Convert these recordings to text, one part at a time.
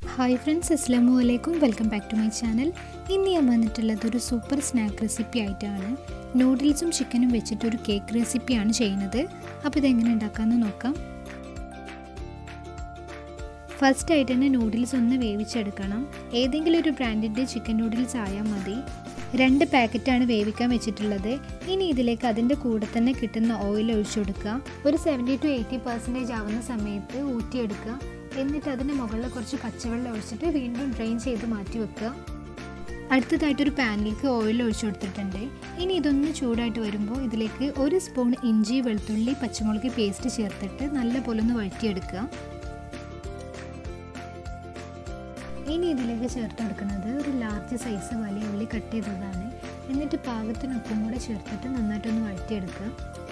Hi friends, അസ്സലാമു അലൈക്കും. Welcome back to my channel. ഇന്ന് ഞാൻ വന്നിട്ടുള്ളത് ഒരു സൂപ്പർ സ്നാക്ക് റെസിപ്പി ആയിട്ടാണ്. നൂഡിൽസും ചിക്കനും വെച്ചിട്ടൊരു കേക്ക് റെസിപ്പിയാണ് ചെയ്യുന്നത്. അപ്പോൾ ഇതെങ്ങനെ ഉണ്ടാക്കാമെന്ന് നോക്കാം. ഫസ്റ്റ് ആയിട്ട് തന്നെ നൂഡിൽസ് ഒന്ന് വേവിച്ചെടുക്കണം. ഏതെങ്കിലും ഒരു ബ്രാൻഡിൻ്റെ ചിക്കൻ നൂഡിൽസ് ആയാൽ മതി. 2 പാക്കറ്റാണ് വേവിക്കാൻ വെച്ചിട്ടുള്ളത്. ഇനി ഇതിലേക്ക് അതിൻ്റെ കൂടെ തന്നെ കിട്ടുന്ന ഓയിൽ ഒഴിച്ചു കൊടുക്കുക. ഒരു 70 to 80% ആവുന്ന സമയത്ത് ഊറ്റിയെടുക്കുക. എന്നിട്ട് അതിന് മുകളിൽ കുറച്ച് പച്ചവെള്ളം ഒഴിച്ചിട്ട് വീണ്ടും ഡ്രെയിൻ ചെയ്ത് മാറ്റി വെക്കുക. അടുത്തതായിട്ടൊരു പാനിലേക്ക് ഓയിൽ ഒഴിച്ചു കൊടുത്തിട്ടുണ്ട്. ഇനി ഇതൊന്ന് ചൂടായിട്ട് വരുമ്പോൾ ഇതിലേക്ക് 1 സ്പൂൺ ഇഞ്ചി, വെളുത്തുള്ളി, പച്ചമുളക് പേസ്റ്റ് ചേർത്തിട്ട് നല്ലപോലെ ഒന്ന് വഴറ്റിയെടുക്കുക. ഇനി ഇതിലേക്ക് ചേർത്ത് കൊടുക്കുന്നത് ഒരു ലാർജ് സൈസ് വലിയ ഉള്ളി കട്ട് ചെയ്തതാണ്. എന്നിട്ട് പാകത്തിന് ഉപ്പും കൂടെ ചേർത്തിട്ട് നന്നായിട്ടൊന്ന് വഴറ്റിയെടുക്കുക.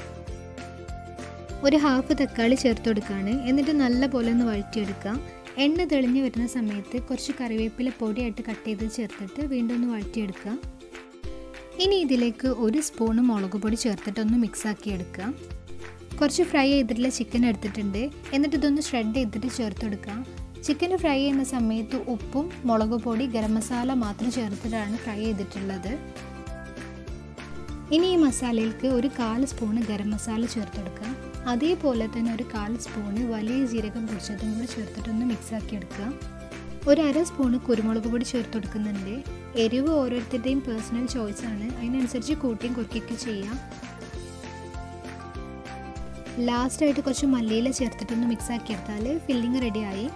ഒരു ഹാഫ് തക്കാളി ചേർത്ത് കൊടുക്കുകയാണ്. എന്നിട്ട് നല്ലപോലെ ഒന്ന് വഴറ്റിയെടുക്കുക. എണ്ണ തെളിഞ്ഞ് വരുന്ന സമയത്ത് കുറച്ച് കറിവേപ്പില പൊടിയായിട്ട് കട്ട് ചെയ്ത് ചേർത്തിട്ട് വീണ്ടും ഒന്ന് വഴറ്റിയെടുക്കുക. ഇനി ഇതിലേക്ക് 1 സ്പൂൺ മുളക് പൊടി ചേർത്തിട്ടൊന്ന് മിക്സാക്കി എടുക്കുക. കുറച്ച് ഫ്രൈ ചെയ്തിട്ടുള്ള ചിക്കൻ എടുത്തിട്ടുണ്ട്. എന്നിട്ട് ഇതൊന്ന് ഷ്രെഡ് ചെയ്തിട്ട് ചേർത്ത് കൊടുക്കുക. ചിക്കൻ ഫ്രൈ ചെയ്യുന്ന സമയത്ത് ഉപ്പും മുളക് പൊടി, ഗരം മസാല മാത്രം ചേർത്തിട്ടാണ് ഫ്രൈ ചെയ്തിട്ടുള്ളത്. ഇനി ഈ മസാലയിലേക്ക് ഒരു 1/4 സ്പൂൺ ഗരം മസാല ചേർത്ത് കൊടുക്കുക. അതേപോലെ തന്നെ ഒരു 1/4 സ്പൂൺ വലിയ ജീരകം പൊടിച്ചതും കൂടി ചേർത്തിട്ടൊന്ന് മിക്സാക്കി എടുക്കുക. ഒരു 1/2 സ്പൂൺ കുരുമുളക് പൊടി ചേർത്ത് കൊടുക്കുന്നുണ്ട്. എരിവ് ഓരോരുത്തരുടെയും പേഴ്സണൽ ചോയ്സാണ്. അതിനനുസരിച്ച് കൂട്ടിയും കുറയ്ക്കുകയൊക്കെ ചെയ്യാം. ലാസ്റ്റായിട്ട് കുറച്ച് മല്ലിയില ചേർത്തിട്ടൊന്ന് മിക്സാക്കി എടുത്താൽ ഫില്ലിങ് റെഡിയായി.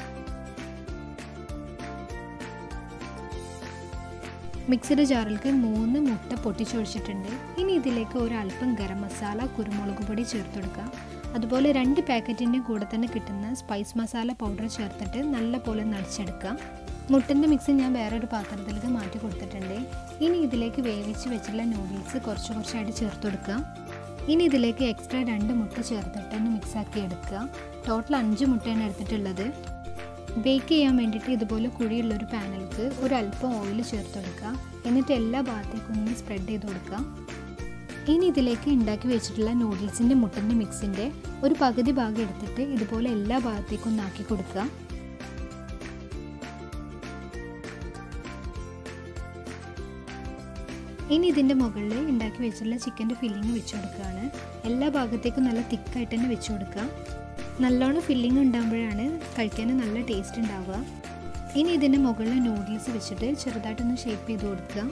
മിക്സിയുടെ ജാറിലേക്ക് 3 മുട്ട പൊട്ടിച്ചൊഴിച്ചിട്ടുണ്ട്. ഇനി ഇതിലേക്ക് ഒരല്പം ഗരം മസാല, കുരുമുളക് പൊടി ചേർത്ത് കൊടുക്കുക. അതുപോലെ 2 പാക്കറ്റിൻ്റെ കൂടെ തന്നെ കിട്ടുന്ന സ്പൈസ് മസാല പൗഡർ ചേർത്തിട്ട് നല്ലപോലെ നടിച്ചെടുക്കുക. മുട്ടൻ്റെ മിക്സ് ഞാൻ വേറൊരു പാത്രത്തിലേക്ക് മാറ്റി കൊടുത്തിട്ടുണ്ട്. ഇനി ഇതിലേക്ക് വേവിച്ച് വെച്ചുള്ള നൂഡിൽസ് കുറച്ചായിട്ട് ചേർത്ത് കൊടുക്കുക. ഇനി ഇതിലേക്ക് എക്സ്ട്രാ 2 മുട്ട ചേർത്തിട്ട് ഒന്ന് മിക്സാക്കി എടുക്കുക. ടോട്ടൽ 5 മുട്ടയാണ് എടുത്തിട്ടുള്ളത്. ബേക്ക് ചെയ്യാൻ വേണ്ടിയിട്ട് ഇതുപോലെ കുഴിയുള്ളൊരു പാനിലേക്ക് ഒരല്പം ഓയിൽ ചേർത്ത് കൊടുക്കുക. എന്നിട്ട് എല്ലാ ഭാഗത്തേക്കും ഒന്ന് സ്പ്രെഡ് ചെയ്ത് കൊടുക്കുക. ഇനി ഇതിലേക്ക് ഉണ്ടാക്കി വെച്ചിട്ടുള്ള നൂഡിൽസിൻ്റെ മുട്ടൻ്റെ മിക്സിൻ്റെ ഒരു പകുതി ഭാഗം എടുത്തിട്ട് ഇതുപോലെ എല്ലാ ഭാഗത്തേക്കും ഒന്ന് ആക്കി കൊടുക്കുക. ഇനി ഇതിൻ്റെ മുകളിൽ ഉണ്ടാക്കി വെച്ചിട്ടുള്ള ചിക്കൻ്റെ ഫില്ലിങ് വെച്ച് കൊടുക്കുകയാണ്. എല്ലാ ഭാഗത്തേക്കും നല്ല തിക്കായിട്ട് തന്നെ വെച്ച് കൊടുക്കുക. നല്ലോണം ഫില്ലിങ് ഉണ്ടാകുമ്പോഴാണ് കഴിക്കാൻ നല്ല ടേസ്റ്റ് ഉണ്ടാവുക. ഇനി ഇതിൻ്റെ മുകളിൽ നൂഡിൽസ് വെച്ചിട്ട് ചെറുതായിട്ടൊന്ന് ഷേപ്പ് ചെയ്ത് കൊടുക്കുക.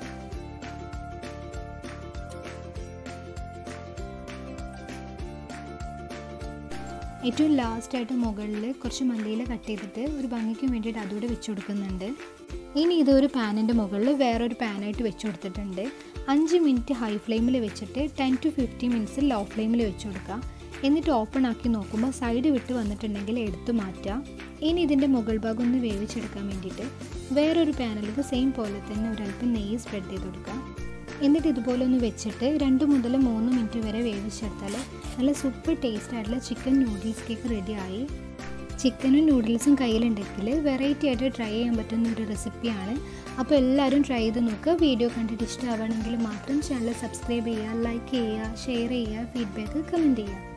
ഏറ്റവും ലാസ്റ്റായിട്ട് മുകളിൽ കുറച്ച് മല്ലിയില കട്ട് ചെയ്തിട്ട് ഒരു ഭംഗിക്ക് വേണ്ടിയിട്ട് അതുകൂടെ വെച്ച് കൊടുക്കുന്നുണ്ട്. ഇനി ഇതൊരു പാനിൻ്റെ മുകളിൽ വേറൊരു പാനായിട്ട് വെച്ച് കൊടുത്തിട്ടുണ്ട്. 5 മിനിറ്റ് ഹൈ ഫ്ലെയിമിൽ വെച്ചിട്ട് 10 to 15 മിനിറ്റ്സ് ലോ ഫ്ലെയിമിൽ വെച്ച് കൊടുക്കുക. എന്നിട്ട് ഓപ്പൺ ആക്കി നോക്കുമ്പോൾ സൈഡ് വിട്ട് വന്നിട്ടുണ്ടെങ്കിൽ എടുത്തു മാറ്റുക. ഇനി ഇതിൻ്റെ മുകൾ ഭാഗം ഒന്ന് വേവിച്ചെടുക്കാൻ വേണ്ടിയിട്ട് വേറൊരു പാനിലേക്ക് സെയിം പോലെ തന്നെ ഒരല്പം നെയ്യ് സ്പ്രെഡ് ചെയ്ത് കൊടുക്കുക. എന്നിട്ട് ഇതുപോലെ ഒന്ന് വെച്ചിട്ട് 2 മുതൽ 3 മിനിറ്റ് വരെ വേവിച്ചെടുത്താൽ നല്ല സൂപ്പർ ടേസ്റ്റ് ആയിട്ടുള്ള ചിക്കൻ നൂഡിൽസ് കേക്ക് റെഡിയായി. ചിക്കനും നൂഡിൽസും കയ്യിലുണ്ടെങ്കിൽ വെറൈറ്റി ആയിട്ട് ട്രൈ ചെയ്യാൻ പറ്റുന്ന ഒരു റെസിപ്പിയാണ്. അപ്പോൾ എല്ലാവരും ട്രൈ ചെയ്ത് നോക്കുക. വീഡിയോ കണ്ടിട്ട് ഇഷ്ടമാവുകയാണെങ്കിൽ മാത്രം ചാനൽ സബ്സ്ക്രൈബ് ചെയ്യുക, ലൈക്ക് ചെയ്യുക, ഷെയർ ചെയ്യുക, ഫീഡ്ബാക്ക് കമൻറ്റ് ചെയ്യുക.